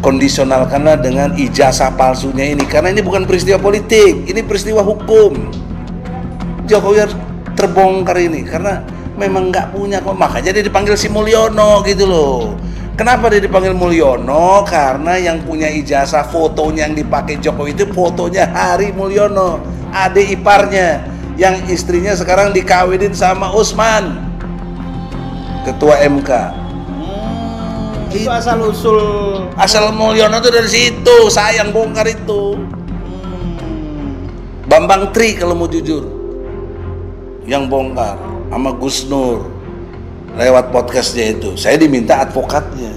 kondisionalkanlah dengan ijazah palsunya ini, karena ini bukan peristiwa politik, ini peristiwa hukum. Jokowi harus terbongkar ini karena memang nggak punya kok, makanya dia dipanggil si Mulyono gitu loh. Kenapa dia dipanggil Mulyono? Karena yang punya ijazah fotonya yang dipakai Jokowi itu fotonya Hari Mulyono, adik iparnya, yang istrinya sekarang dikawinin sama Usman, ketua MK. Itu asal usul Mulyono itu dari situ, sayang bongkar itu. Bambang Tri kalau mau jujur yang bongkar sama Gus Nur lewat podcastnya itu. Saya diminta advokatnya,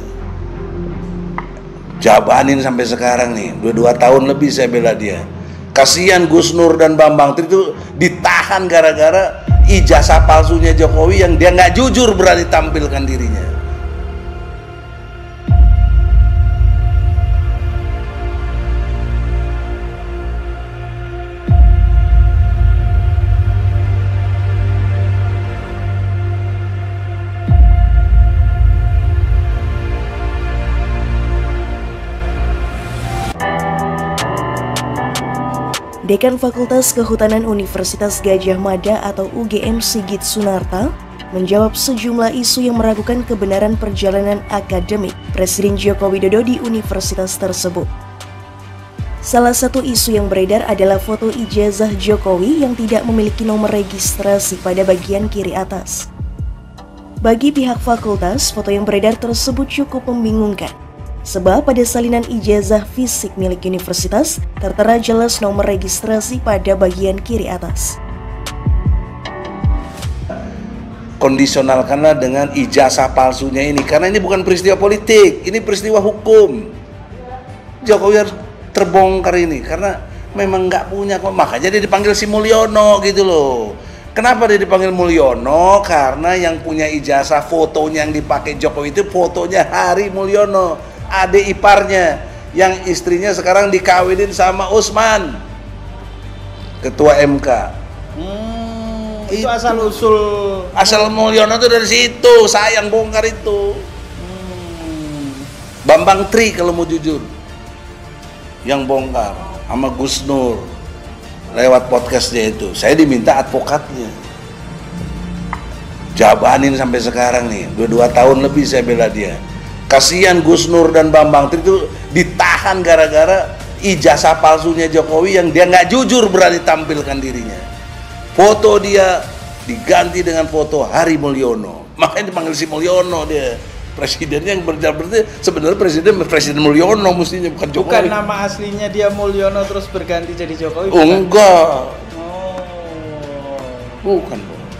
jabanin sampai sekarang nih, 2 tahun lebih saya bela dia. Kasihan Gus Nur dan Bambang Tri itu ditahan gara-gara ijazah palsunya Jokowi yang dia nggak jujur berani tampilkan dirinya. Dekan Fakultas Kehutanan Universitas Gadjah Mada atau UGM Sigit Sunarta menjawab sejumlah isu yang meragukan kebenaran perjalanan akademik Presiden Joko Widodo di universitas tersebut. Salah satu isu yang beredar adalah foto ijazah Jokowi yang tidak memiliki nomor registrasi pada bagian kiri atas. Bagi pihak fakultas, foto yang beredar tersebut cukup membingungkan. Sebab pada salinan ijazah fisik milik universitas tertera jelas nomor registrasi pada bagian kiri atas. Kondisionalkanlah dengan ijazah palsunya ini, karena ini bukan peristiwa politik, ini peristiwa hukum. Jokowi harus terbongkar ini karena memang nggak punya kok, makanya dia dipanggil si Mulyono gitu loh. Kenapa dia dipanggil Mulyono? Karena yang punya ijazah fotonya yang dipakai Jokowi itu fotonya Hari Mulyono, adik iparnya, yang istrinya sekarang dikawinin sama Usman, ketua MK. Itu asal usul Mulyono itu dari situ, sayang bongkar itu. Bambang Tri kalau mau jujur yang bongkar sama Gus Nur lewat podcastnya itu. Saya diminta advokatnya, jabanin sampai sekarang nih, 2 tahun lebih saya bela dia. Kasihan Gus Nur dan Bambang Tri itu ditahan gara-gara ijazah palsunya Jokowi yang dia nggak jujur berani tampilkan dirinya. Foto dia diganti dengan foto Hari Mulyono, makanya dipanggil si Mulyono dia. Presidennya yang berarti sebenarnya Presiden Mulyono mestinya, bukan Jokowi. Bukan nama aslinya dia Mulyono terus berganti jadi Jokowi? Oh, enggak. Bukan.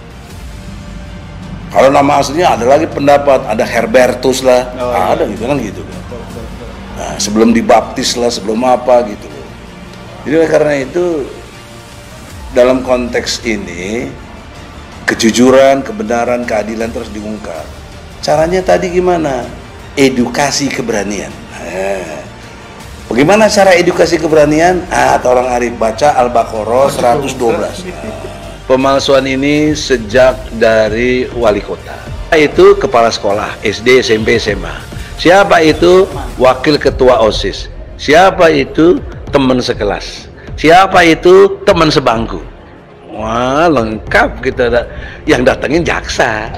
Kalau nama aslinya ada lagi pendapat, ada Herbertus lah, ada gitu kan gitu. Nah, sebelum dibaptis lah, sebelum apa gitu. Jadi karena itu dalam konteks ini kejujuran, kebenaran, keadilan terus diungkap. Caranya tadi gimana? Edukasi keberanian. Bagaimana cara edukasi keberanian? Tolong Arif baca Al-Baqarah 112. Pemalsuan ini sejak dari wali kota. Itu kepala sekolah SD, SMP, SMA. Siapa itu? Wakil ketua OSIS. Siapa itu? Teman sekelas. Siapa itu? Teman sebangku. Wah, lengkap kita. Yang datangin jaksa.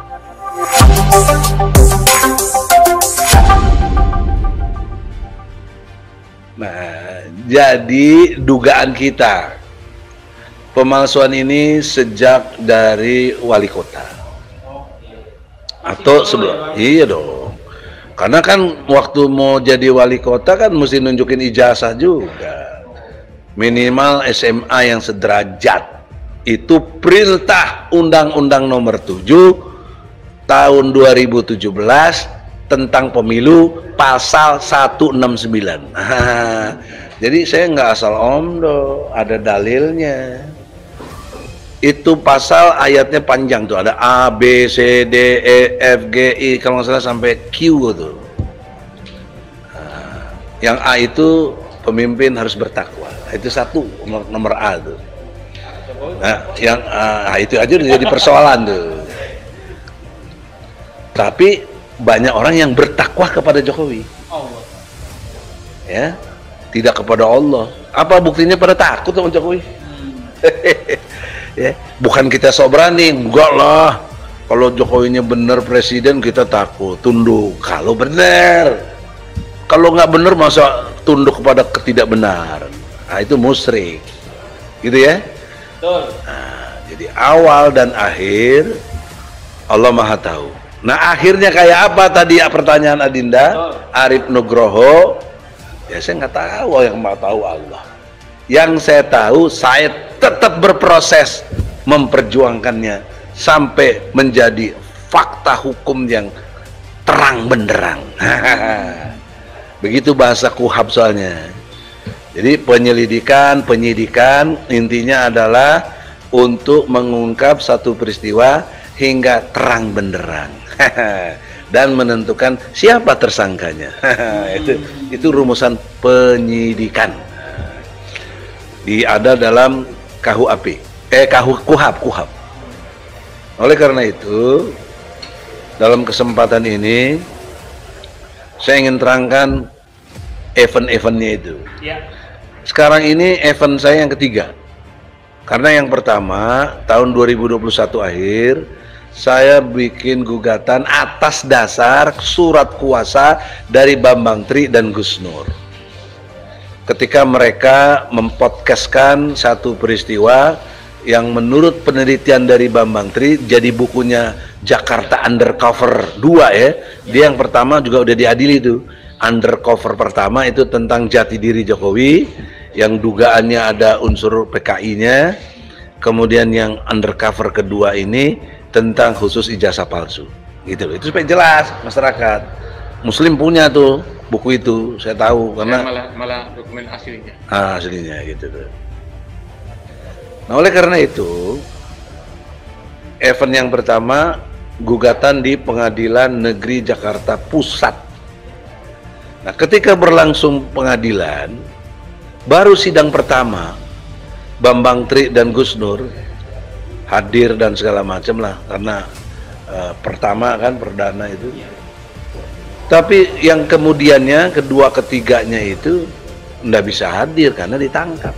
Nah, jadi dugaan kita, pemalsuan ini sejak dari wali kota atau sebelum. Iya dong, karena kan waktu mau jadi wali kota kan mesti nunjukin ijazah juga, minimal SMA yang sederajat. Itu perintah Undang-Undang Nomor 7 tahun 2017 tentang pemilu, pasal 169. Jadi saya nggak asal omdo, ada dalilnya. Itu pasal ayatnya panjang tuh, ada A, B, C, D, E, F, G, I, kalau nggak salah sampai Q tuh. Yang A itu pemimpin harus bertakwa, itu satu, nomor A tuh. Nah, yang itu aja udah jadi persoalan tuh. Tapi banyak orang yang bertakwa kepada Jokowi. ya, tidak kepada Allah. Apa buktinya pada takut sama Jokowi? Ya, bukan kita sok berani, enggak lah. Kalau Jokowinya benar presiden kita takut, tunduk. Kalau benar, kalau nggak benar masa tunduk kepada ketidakbenaran. Nah, itu musyrik, gitu ya. Betul. Nah, jadi awal dan akhir Allah Maha tahu. Nah, akhirnya kayak apa tadi ya pertanyaan Adinda? Arif Nugroho. Ya saya nggak tahu, yang mau tahu Allah. Yang saya tahu, saya tetap berproses memperjuangkannya sampai menjadi fakta hukum yang terang benderang. Begitu bahasa KUHAP soalnya. Jadi penyidikan intinya adalah untuk mengungkap satu peristiwa hingga terang benderang dan menentukan siapa tersangkanya. itu rumusan penyidikan. Ada dalam KUHAP. Oleh karena itu, dalam kesempatan ini saya ingin terangkan event-eventnya itu. Ya. Sekarang ini event saya yang ketiga. Karena yang pertama, tahun 2021 akhir, saya bikin gugatan atas dasar surat kuasa dari Bambang Tri dan Gus Nur. Ketika mereka mempodcastkan satu peristiwa yang menurut penelitian dari Bambang Tri jadi bukunya Jakarta Undercover 2 ya. Dia yang pertama juga udah diadili itu. Undercover pertama itu tentang jati diri Jokowi yang dugaannya ada unsur PKI-nya. Kemudian yang undercover kedua ini tentang khusus ijazah palsu. Gitu. Itu supaya jelas masyarakat. Muslim punya tuh buku itu, saya tahu karena malah dokumen aslinya. Aslinya gitu tuh. Nah, oleh karena itu, event yang pertama gugatan di Pengadilan Negeri Jakarta Pusat. Nah, ketika berlangsung pengadilan, baru sidang pertama, Bambang Tri dan Gus Nur hadir dan segala macam lah, karena pertama kan perdana itu. Tapi yang kemudiannya, kedua ketiganya itu nggak bisa hadir karena ditangkap.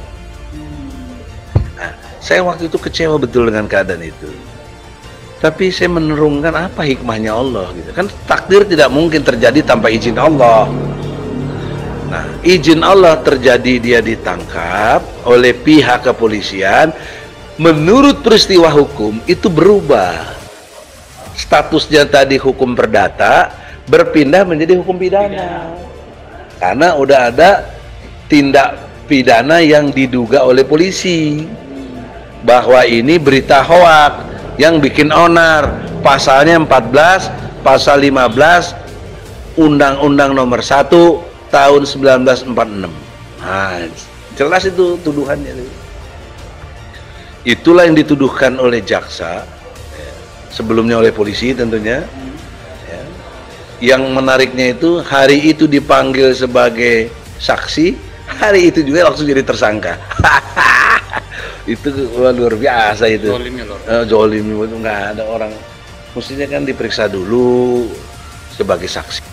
Saya waktu itu kecewa betul dengan keadaan itu. Tapi saya menerungkan apa hikmahnya Allah gitu. Kan takdir tidak mungkin terjadi tanpa izin Allah. Nah, izin Allah terjadi, dia ditangkap oleh pihak kepolisian. Menurut peristiwa hukum itu berubah. Statusnya tadi hukum perdata berpindah menjadi hukum pidana. Karena udah ada tindak pidana yang diduga oleh polisi. Bahwa ini berita hoak yang bikin onar, pasalnya 14, pasal 15 Undang-Undang Nomor 1 tahun 1946. Nah, jelas itu tuduhannya. Itulah yang dituduhkan oleh jaksa, sebelumnya oleh polisi tentunya. Yang menariknya itu, hari itu dipanggil sebagai saksi, hari itu juga langsung jadi tersangka. Itu luar biasa itu. Zolim itu nggak ada orang, mestinya kan diperiksa dulu sebagai saksi.